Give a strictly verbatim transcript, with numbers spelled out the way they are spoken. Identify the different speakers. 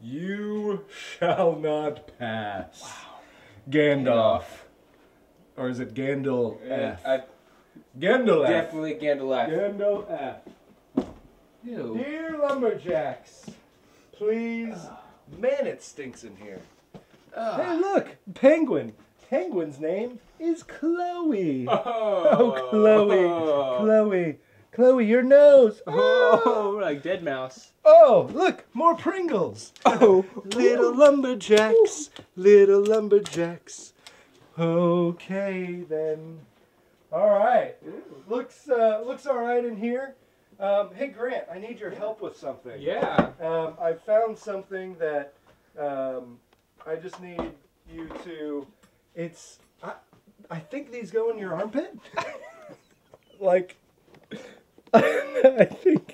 Speaker 1: You shall not pass. Wow. Gandalf. Or is it Gandalf?
Speaker 2: Uh, I,
Speaker 1: Gandalf.
Speaker 2: definitely Gandalf.
Speaker 1: Gandalf.
Speaker 2: Ew.
Speaker 1: Dear lumberjacks, please. Man, it stinks in here.
Speaker 2: Ugh.
Speaker 1: Hey, look, penguin. Penguin's name is Chloe.
Speaker 2: Oh,
Speaker 1: Oh, Chloe, Chloe, Chloe, your nose.
Speaker 2: Oh, like dead mouse.
Speaker 1: Oh, look, more Pringles.
Speaker 2: Oh,
Speaker 1: Little lumberjacks, little lumberjacks. Okay, then. All right. Looks uh, looks all right in here. Um, hey, Grant, I need your help with something.
Speaker 2: yeah.
Speaker 1: Um, I found something that um, I just need you to. It's. I, I think these go in your armpit. Like. I think.